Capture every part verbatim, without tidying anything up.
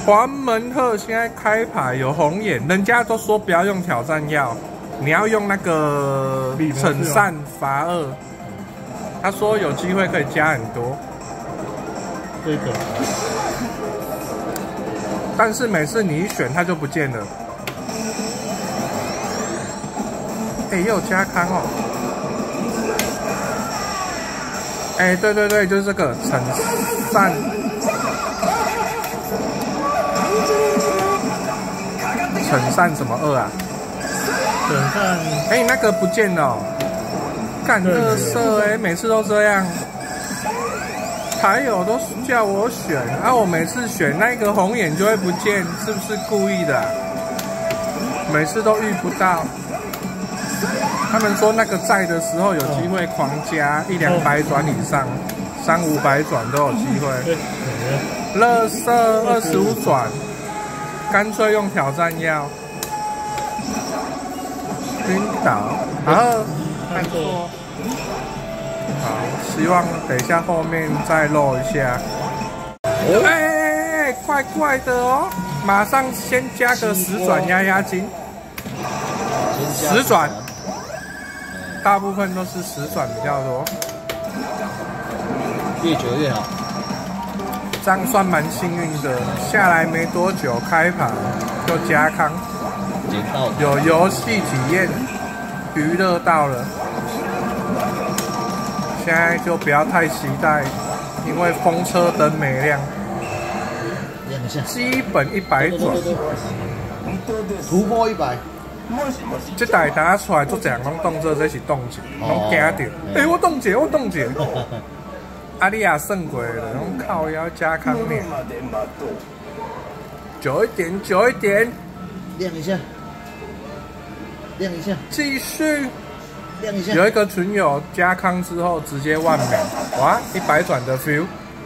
黄门鹤现在开牌有红眼，人家都说不要用挑战药，你要用那个惩善罚恶。他说有机会可以加很多。 这个， 但是每次你一选它就不见了。哎、欸，也有加康哦。哎、欸，对对对，就是这个惩善。惩善什么恶啊？ 惩善。 哎、欸，那个不见了、哦。干垃圾哎，每次都这样。还有都叫我选，啊，我每次选那个红眼就会不见，是不是故意的、啊？每次都遇不到。他们说那个在的时候有机会狂加一两百转以上，三五百转都有机会。垃圾二十五转，干脆用挑战药。晕倒，然后看错。好，希望等一下后面再漏一下。哎哎哎，怪怪的哦！马上先加个十转压压惊。十转，大部分都是十转比较多。 越久越好。 这样算蛮幸运的，下来没多久开盘就加康，有游戏体验，娱乐到了。现在就不要太期待，因为风车灯没亮。 亮一下。基本一百转。 突破一百。 这台打出来做这样拢动作，这是冻结，拢惊到。哎、欸，我冻结，我冻结。阿丽亚胜过了，拢靠腰加康面。久一点，久一点。 亮一下。亮一下。 继续。 亮一下。 有一个群友加康之后直接万美，哇，一百转的 feel，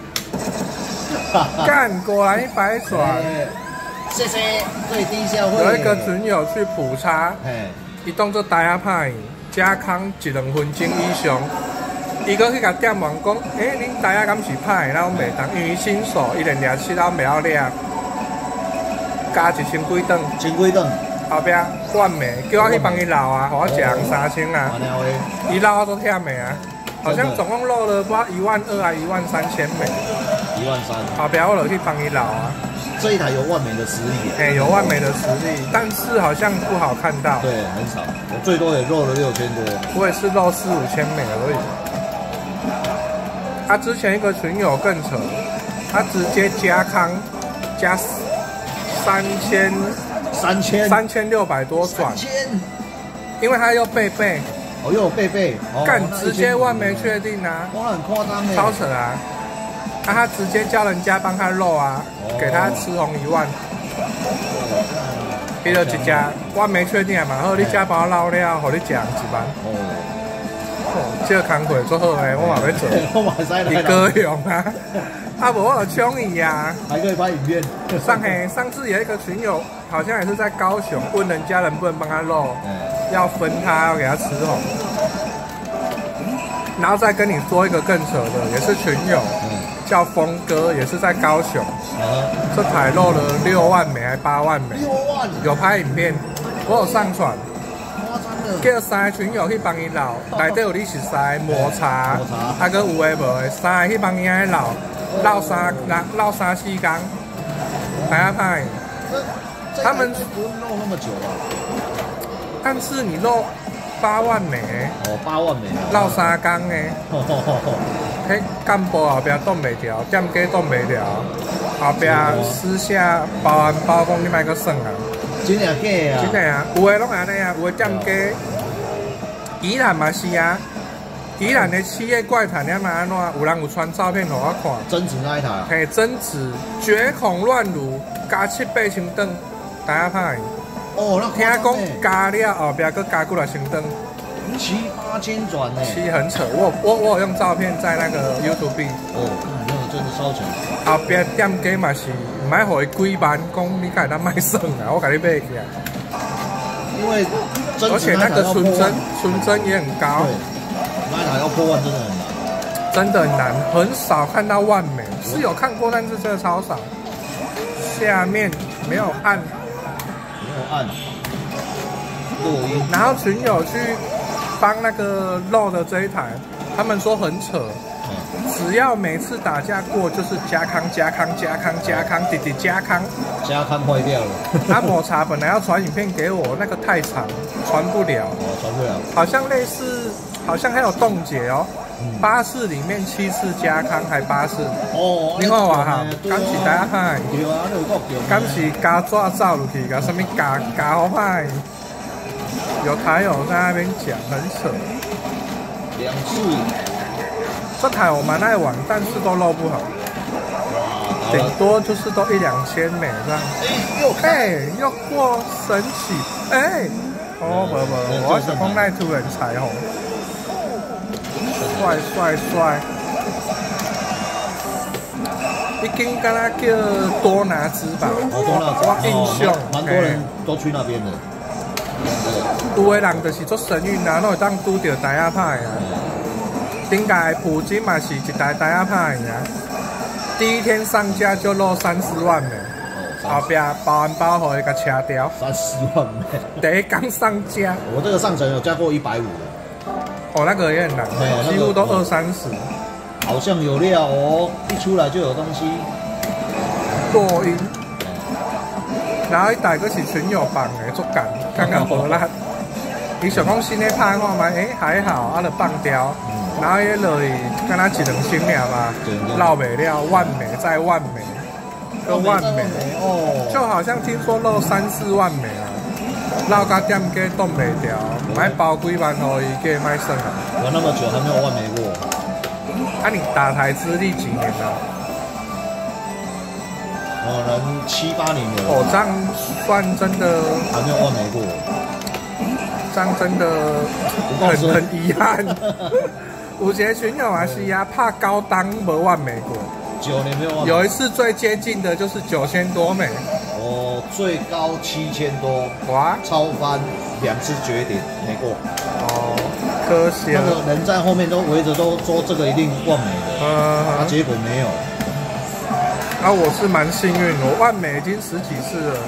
干果然一百转。 谢谢最低消费。 有一个群友去普查，伊当做大家拍加康一两分钟以上，伊搁去甲店员讲，诶、欸，恁大家敢是拍，咱袂当，因为新手伊连掠七咱袂晓掠，加一千几顿。 千几顿。 后壁万美叫我去帮伊捞啊，互我食红三千啊，伊捞我都忝的啊，好像总共漏了不知道一万二啊一万三千美。 一万三。 后壁我就去帮伊捞啊。 这一台有万美的实力。 哎、欸，有万美的实力，但是好像不好看到。 对，很少，我最多也漏了六千多。 我也是漏四五千美而已。他、啊、之前一个群友更扯，他直接加康加三千。 三千三千六百多转，因为他又贝贝， 哦又有贝贝， 干、哦、直接万没确定啊， 哇很夸张哎， 超扯啊！啊他直接叫人家帮他漏啊，哦、给他吃红一万，给了一家万没确定嘛，然后你家帮我捞了，互你食一万。哦，哦这个工课做好诶，我嘛要做， 我嘛使来。 你高雄啊？啊不，我有冲伊呀， 还可以拍影片。 上嘿，上次有一个群友。好像也是在高雄，问人家能不能帮他漏，要分他，要给他吃红。然后再跟你说一个更扯的，也是群友，叫峰哥，也是在高雄，这台漏了六万美还八万美，有拍影片，我有上传。叫三个群友去帮伊捞，内底有你熟悉抹茶，啊个有诶无诶，三个去帮伊安捞，捞三捞三四工，大家拍。他们不用漏那么久吧？ 但是你漏八万美， 哦，八万美， 漏三工诶，迄干部后壁挡袂掉，店家挡袂掉，后壁私下包安包讲你莫阁算啊， 真诶假啊？ 真诶啊，有诶拢安尼啊，有诶店家，宜兰嘛是啊，宜兰的企业怪谈了嘛安怎？有人有传照片给我看， 真子那一台， 嘿，真子绝孔乱乳，加七八千吨。大家拍， 哦，那听讲加了后壁佫加过来千吨， 七八千转呢， 七很扯。我我我有用照片在那个 YouTube。 哦，那个真的超强。 后壁店家嘛是唔爱互伊几万，讲你家咱卖算啊，我甲你买起来。 因为而且那个纯真纯真也很高， 那一台要破万真的很难， 真的很难，很少看到万美，是有看过，但是真的超少。 下面没有按， 没有按录音， 然后群友去帮那个肉的这一台，他们说很扯， 嗯， 只要每次打架过就是加康加康加康加康弟弟加康， 加康坏掉了。 他抹茶本来要传影片给我，那个太长传不了， 哦，传不了。 好像类似，好像还有冻结哦。 嗯、 巴士里面七次加康还巴士， 哦， 你看话哈，敢是大家嗨， 对啊，你有够强。 敢是加抓走入去，加什么加加好派，有台友在那边讲，很扯。 两次， 这台我蛮爱玩，但是都漏不好， 哇， 顶多就是都一两千美这样。 哎，又哎，又过神奇，哎，哦不不，我是讲那突然彩虹。帅帅帅！已经跟他叫多拿兹吧， 哦，多拿兹， 我印象， 蛮多人都去那边的。 有的人就是做神运啊，拢会当拄到台仔派啊。顶届普京嘛是一台台仔派啊，第一天上架就落三四万美，后边包完包后给掐掉。 三四万美。 第一刚上架， 我这个上层有加过一百五的。 哦，那个也很难，几乎都二三十。 好像有料哦，一出来就有东西。 录音，然后一台个是群友放的，足感看看无力。伊想讲新的拍看嘛，诶还好，啊就放掉，然后也落去，敢若一两千尔嘛，捞袂了，万美再万美，个万美哦，就好像听说漏三四万美啊。绕到店家冻袂掉，买包几万互伊，给卖算啊！ 玩那么久还没有万美过。 啊，你打台资历几年了？ 可能七八年有。 哦，这样算真的还没有万美过。 这样真的很很遗憾。有些群友也是啊，怕高档无万美过。 九年没有万美。 有一次最接近的就是九千多美。 哦，最高七千多， 哇， 超翻两次绝顶没过。 哦，可惜那个人在后面都围着都说这个一定万美的，嗯，啊，结果没有。 啊，我是蛮幸运，我万美已经十几次了。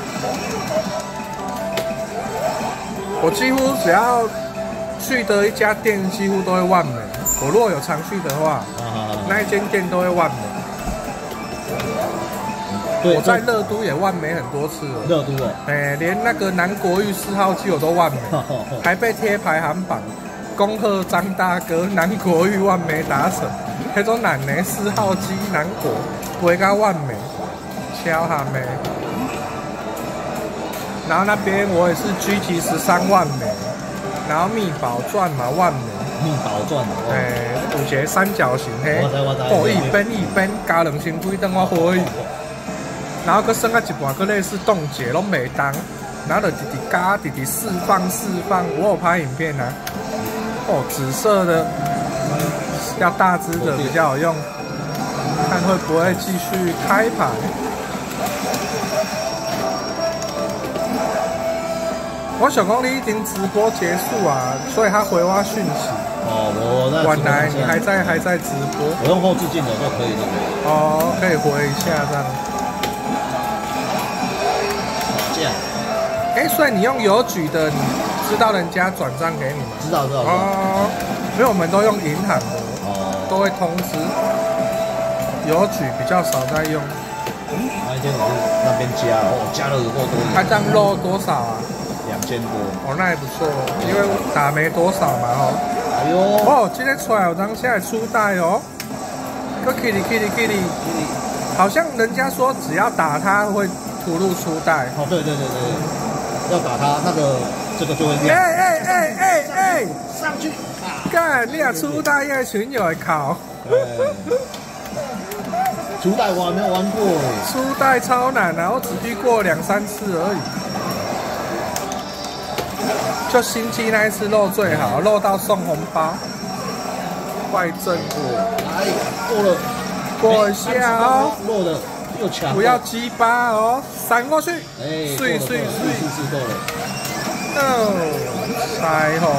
我几乎只要去的一家店，几乎都会万美。我如果有常去的话，啊、那一间店都会万美。我在热都也万美很多次了。 热都哦， 哎、欸，连那个南国玉四号机我都万美，还被贴排行榜。恭贺张大哥，南国玉万美达成。那种男的四号机南国，不到万美，敲下美。然后那边我也是狙击十三万美，然后密宝钻嘛万美。 密宝钻哦。哎、 欸，有一个三角形嘿，哦一边一边加两千几等我可以。然后佮剩啊一半，佮类似冻结拢袂当，然后就直直加，直直释放释放。我有拍影片啊，哦，紫色的要大只的比较好用，看会不会继续开牌。我想讲你已经直播结束啊，所以他回我讯息。 哦，我在。 原来你还在还在直播。 我用后置镜头就可以了。 哦，可以回一下这样。哎、欸，所以你用邮局的，你知道人家转账给你吗？ 知道知道。 哦，因为我们都用银行的，哦，都会通知。邮局比较少在用。 那一天我是那边加，哦，加了有够多。 他这样漏多少啊？ 两千多。哦， 那也不错，因为打没多少嘛，哦。哎呦。哦，今天出来有张现在初代哦。个 kitty kitty kitty， 好像人家说只要打它会吐露初代。 哦，对对对对。要打他那个，这个就会亮。 哎哎哎哎哎， 上去！ 干，你也初代叶群友会考。 初代我还没有玩过。 初代超难啊，我只遇过两三次而已。就新机那一次漏最好，漏到送红包。快正过， 来过了， 过一下哦。 漏的。 不要鸡巴哦，闪过去， 哎， 碎碎碎， 是够了。 哦，彩虹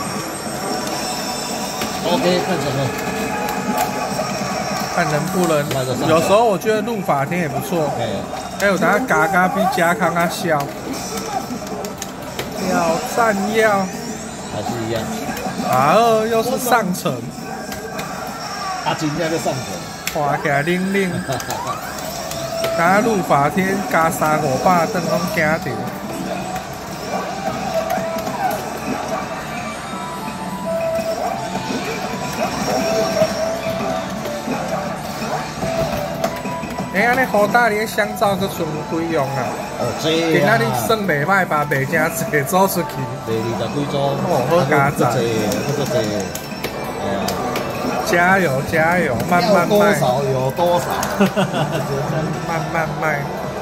，OK， 看什么？ 看能不能？有时候我觉得录法天也不错。 还有他嘎嘎比加康啊小，挑战要还是一样。 啊二又是上层， 啊今天就上层， 滑起来拎拎，加入法天加三五百顿拢惊着。哎，安尼好大的香皂都剩几样啊？ 哦，这啊！ 今仔日算袂歹吧，卖正济做出去。 卖二十几组， 哦，好加赞， 这这这，哎呀， 加油加油，慢慢卖。 多少有多少， 慢慢卖。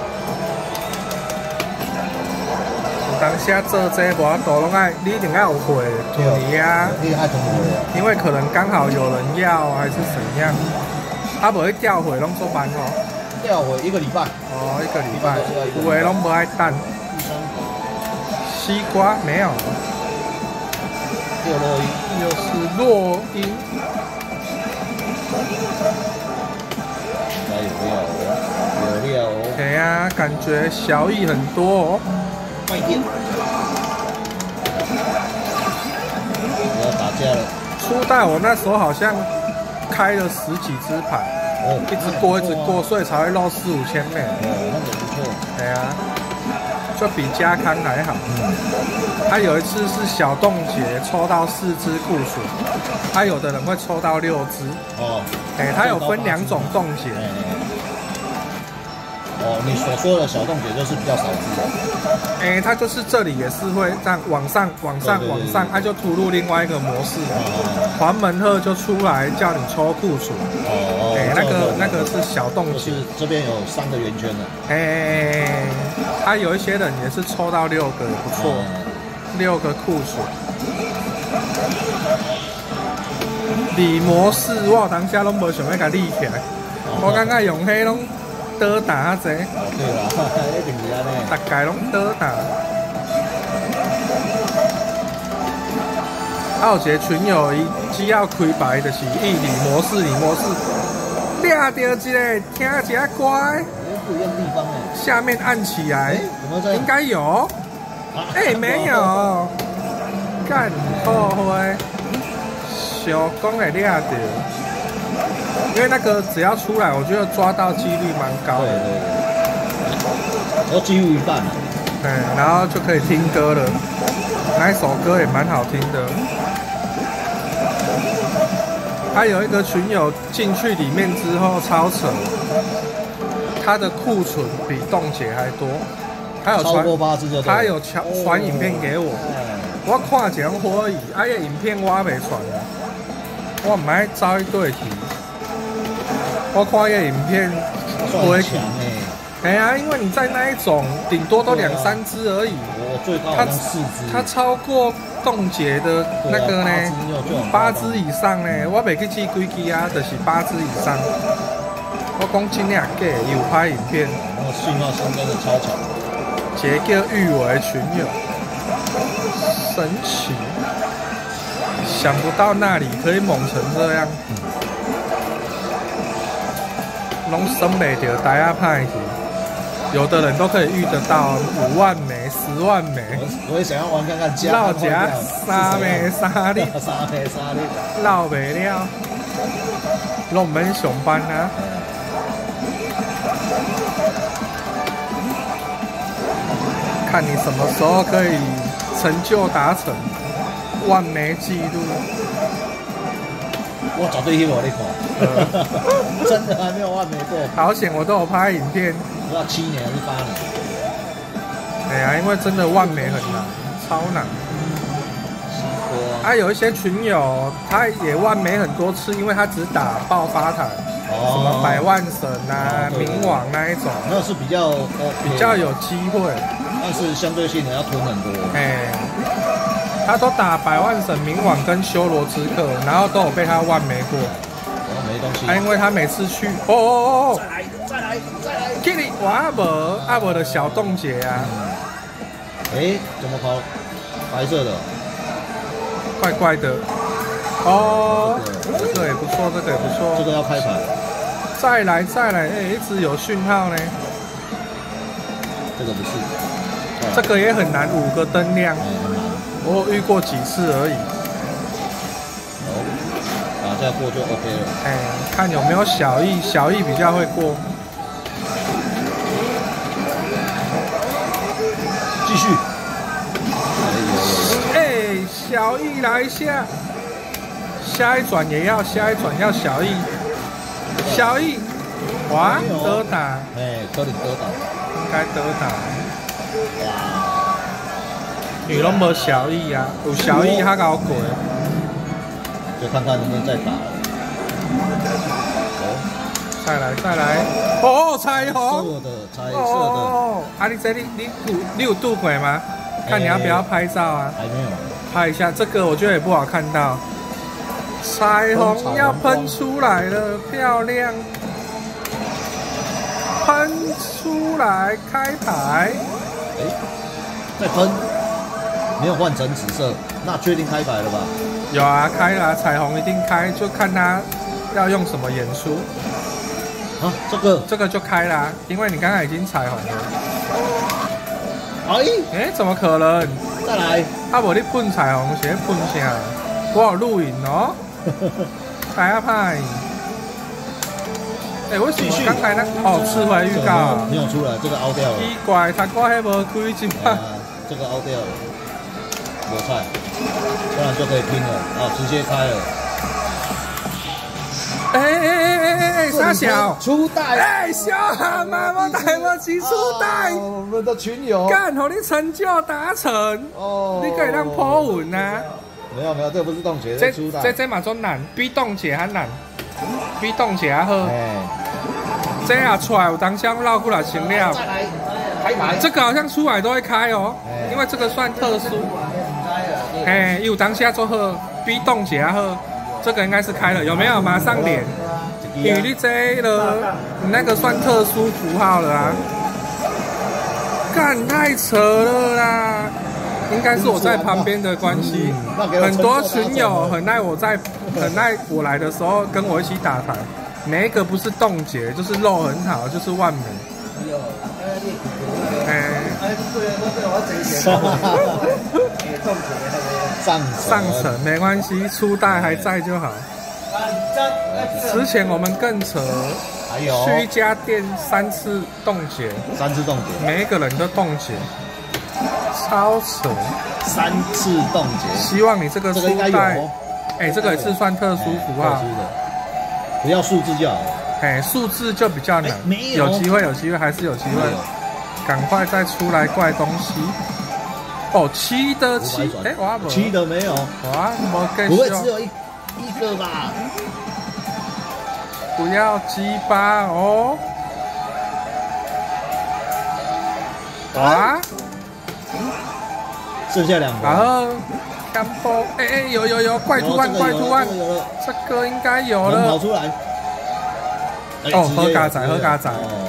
当下做这无多拢爱，你一定要有货囤啊。 你爱囤货因为可能刚好有人要，还是怎样。啊，无去调货拢做慢哦。 调回一个礼拜。哦， 一个礼拜，有的拢不爱等。西瓜没有。 又落音， 又是落音。 那有料哦，有料哦。 对呀，感觉小益很多哦。 快点！我要打架了。 初代我那时候好像开了十几只牌。哦，一直过一直过，所以才会漏四五千枚。 哦，那个不错。 对啊，就比加康还好。嗯。他有一次是小冻结抽到四只固鼠，他有的人会抽到六只。哦。哎，他有分两种冻结。 哦，你所说的小冻结就是比较少只的。 哎，它就是这里也是会这样往上、往上、往上，它就突入另外一个模式。环门鹤就出来叫你抽酷鼠。哦。哎，那个那个是小冻结。 这边有三个圆圈的。 哎，他有一些人也是抽到六个，也不错。六个酷鼠。理模式我当下拢无想要甲理起来，我感觉用迄种。倒打者， 哦对啦，一定是安尼。 大概拢倒打。啊，有一个群友伊只要开牌就是一理模式，理模式，抓到一个听一下乖。 不一样地方哎。 下面按起来，应该有。哎，没有。干后悔，小公会抓到。因为那个只要出来，我觉得抓到几率蛮高的。对对对，都几乎一半了。 嗯，然后就可以听歌了。那一首歌也蛮好听的。他有一个群友进去里面之后超扯，他的库存比冻结还多。他有超过八只就对。 他有传传影片给我，我看一种可以，啊，个影片我未传啊，我唔爱找一对题。我看一个影片， 不会强哎。 哎呀，因为你在那一种，顶多都两三只而已。 我最高好像四只。 它超过冻结的那个呢，八只以上呢。我袂去记几支啊，就是八只以上。我讲真正假，有拍影片。 那个讯号声真的超强。 一个叫玉伟群友，神奇，想不到那里可以猛成这样。拢生袂着，大家派去，有的人都可以遇得到五万枚、十万枚。 我也想要玩看看加。 老家三枚三粒， 三枚三粒， 老袂了，拢免上班啊。看你什么时候可以成就达成万枚记录。 我绝对希望你看，呃、真的还没有万枚过。 好险，我都有拍影片。 不知道七年还是八年。 哎呀，因为真的万枚很难，超难。啊，有一些群友他也万枚很多次，因为他只打爆发台，哦、什么百万神啊、哦、冥王那一种， 那是比较、OK、 比较有机会， 但是相对性的要囤很多。哎。 他都打百万神冥王跟修罗之客，然后都有被他万枚过。 然后没东西。 啊，因为他每次去，哦哦哦， 再来再来再来 ，Kitty， 我阿伯阿伯的小冻结啊。 哎、嗯，怎么跑？白色的， 怪怪的。哦，这个也不错，这个也不错。 这个要开牌。 再来再来，哎、欸，一直有讯号呢。 这个不是， 这个也很难，五个灯亮，我遇过几次而已。 好，打架过就 OK 了。 哎，看有没有小易，小易比较会过。 继续。 哎，小易来一下，下一转也要，下一转要小易，小易，哇，得打。 哎，可能得打。 应该得打。哇！你拢无小易啊，有小易他搞过。 就看看能不能再打。 再来再来，哦，彩虹， 色的彩色的。哦， 啊，你这里你你你有渡鬼吗？看你要不要拍照啊？ 还没有。 拍一下，这个我觉得也不好看到。彩虹要喷出来了，漂亮！喷出来，开牌。 哎，再喷，没有换成紫色，那确定开牌了吧？ 有啊，开了、啊，彩虹一定开，就看他要用什么演出。 啊，这个这个就开啦、啊，因为你刚刚已经彩虹了。 哎哎，怎么可能？ 再来， 啊，无你喷彩虹，是喷啥？我有录影哦。开啊拍！哎，为什么刚才那哦刺回预告没有出来，这个凹掉了。 奇怪，他挂迄无开一把。 这个凹掉了，有菜，不然就可以拼了啊，直接开了。 哎哎哎哎哎哎，傻小初代！ 哎，小蛤蟆，我带我去初代。 我们的群友， 干，好你成就达成哦，你可以让破稳呐。 没有没有，这不是冻结， 这初代。 这这嘛种难，比冻结还难，比冻结还好。哎，这啊出来有当下绕过来行了。 再来开牌。 这个好像出来都会开哦，因为这个算特殊。哎，有当下做好，比冻结还好。这个应该是开了，有没有？马上连，因为你这了，你那个算特殊符号了啊！干太扯了啦！应该是我在旁边的关系，很多群友很爱我在，很爱我来的时候跟我一起打牌，每一个不是冻结，就是肉很好，就是万美。哎， 上上层没关系，初代还在就好。之前我们更扯，去一家店三次冻结， 三次冻结， 每一个人都冻结，超扯。 三次冻结， 希望你这个初代，哎，这个也是算特殊符号， 不要数字就好。 哎，数字就比较难，有机会，有机会，还是有机会。赶快再出来怪东西。哦，七的七，哎，我没七的没有， 哇，没更不会只有一一个吧？ 不要鸡巴哦！哇， 剩下两个。 然后干波，哎哎，有有有，怪图案，怪图案，这个应该有了。 跑出来。 哦，喝咖仔，喝咖仔。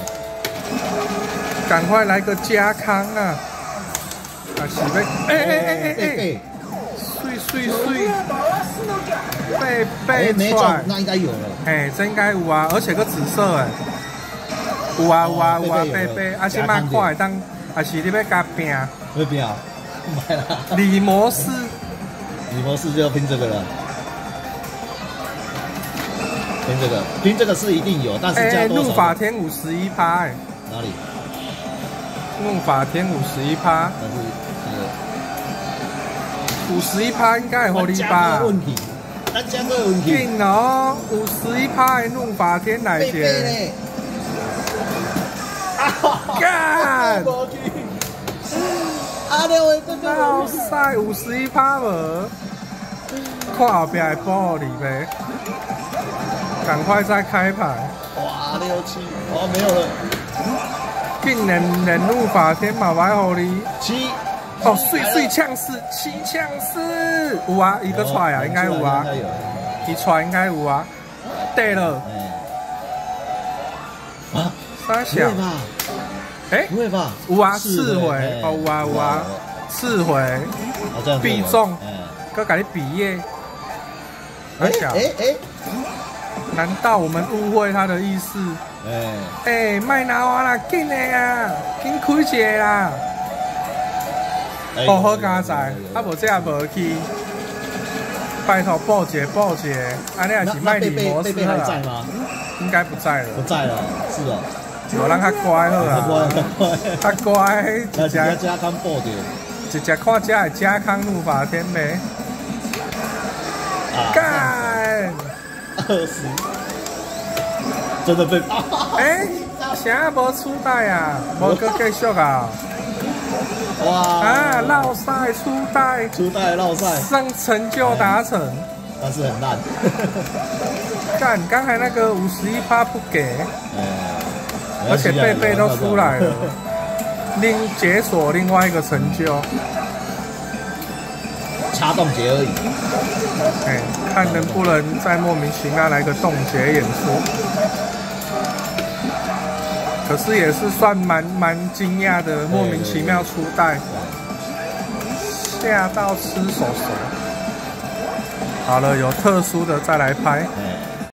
赶快来个加康啊！啊，是呗！哎哎哎哎哎！碎碎碎！被被踹， 那应该有了。 哎，这应该有啊，而且个紫色哎，有啊有啊有啊，贝贝，啊先慢快当，啊是你要加拼？ 要拼啊！买了。 李模式， 李模式就要拼这个了。拼这个，拼这个是一定有，但是加多少？ 怒法天五十一趴哎。 哪里？ 怒法天五十一趴。 但是五十一趴应该合理吧？ 问题，咱加个问题。 紧哦，五十一趴的怒法天来着。干！ 阿廖的这个好晒，五十一趴无？看后边的玻璃呗。赶快再开牌！ 哇，六七，哦，没有了。 竟然连怒法天嘛买互你七。 哦，碎碎呛死，七呛死，有啊，一个出来啊，应该有啊，一出来应该有啊，对了。 啊？ 三小？哎， 不会吧？ 有啊，四回，哦有啊有啊，四回，必中，搁给你比耶。三小？ 哎哎。 难道我们误会他的意思？哎哎，卖拿我啦，紧的啊，紧开开一个啦，好好加载，啊无这也无去。拜托报一个报一个，安尼也是卖礼模式还在吗？ 应该不在了。 不在了，是哦。 有人较乖好啦，较乖，一只加康报着， 一只看这的加康怒发天美。干！ 二十，真的被哎，啥无出带啊？无搁继续啊？ 哇！ 啊，绕赛出带， 出带绕赛， 让成就达成， 但是很烂。 干，刚才那个五十一趴不给，而且贝贝都出来了，另解锁另外一个成就， 插冻结而已。 哎，看能不能再莫名其妙来个冻结演出。可是也是算蛮蛮惊讶的，莫名其妙出带，吓到吃手手。好了，有特殊的再来拍。